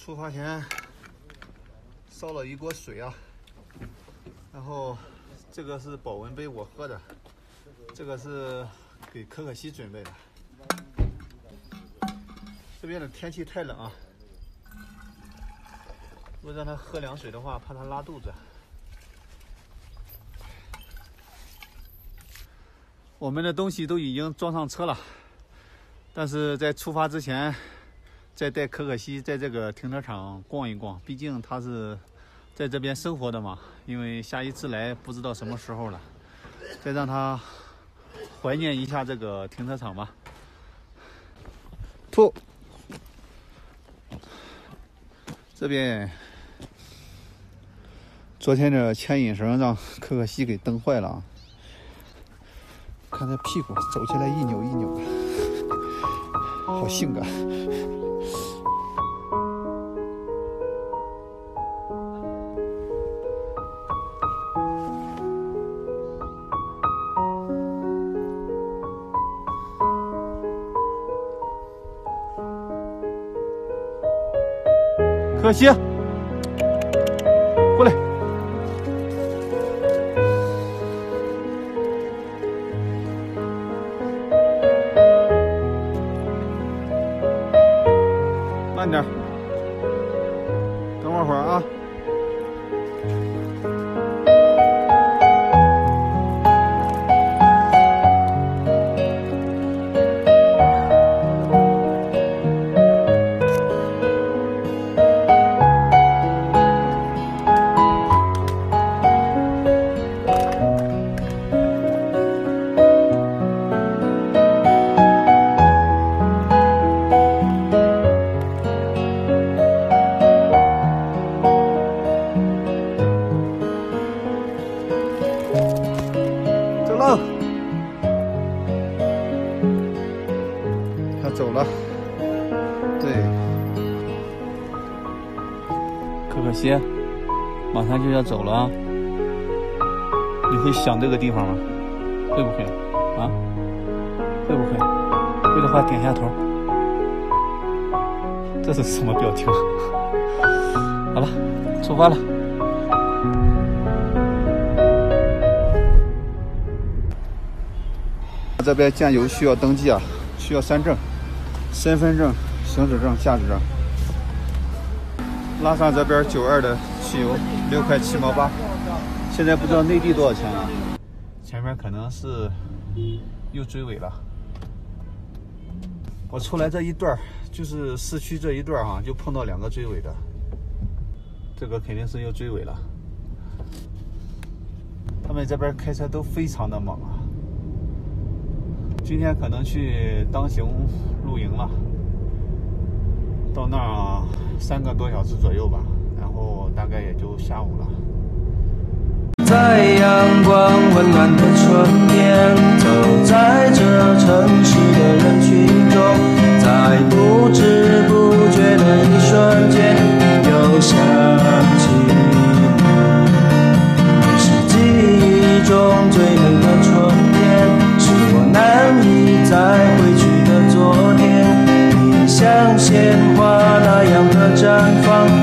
出发前烧了一锅水啊，然后这个是保温杯我喝的，这个是给可可西准备的。这边的天气太冷啊，如果让他喝凉水的话，怕他拉肚子。我们的东西都已经装上车了，但是在出发之前，再带可可西在这个停车场逛一逛，毕竟他是在这边生活的嘛。因为下一次来不知道什么时候了，再让他怀念一下这个停车场吧。吐。这边昨天的牵引绳让可可西给蹬坏了啊！看他屁股走起来一扭一扭的，好性感。可可西，过来。慢点，等我会儿啊。他走了，对，可可西，马上就要走了啊！你会想这个地方吗？会不会啊？会不会？会的话点下头。这是什么表情？好了，出发了。这边加油需要登记啊，需要3证：身份证、行驶证、驾驶证。拉萨这边92的汽油6块7毛8，现在不知道内地多少钱啊？前面可能是又追尾了。我出来这一段就是市区这一段就碰到2个追尾的，这个肯定是又追尾了。他们这边开车都非常的猛啊。今天可能去当行露营了，到那儿3个多小时左右吧，然后大概也就下午了。 在阳光温暖的春天，走在这城市的人群中，在不知不觉的一瞬间，又想起你。你是记忆中最美的春天，是我难以再回去的昨天。你像鲜花那样的绽放。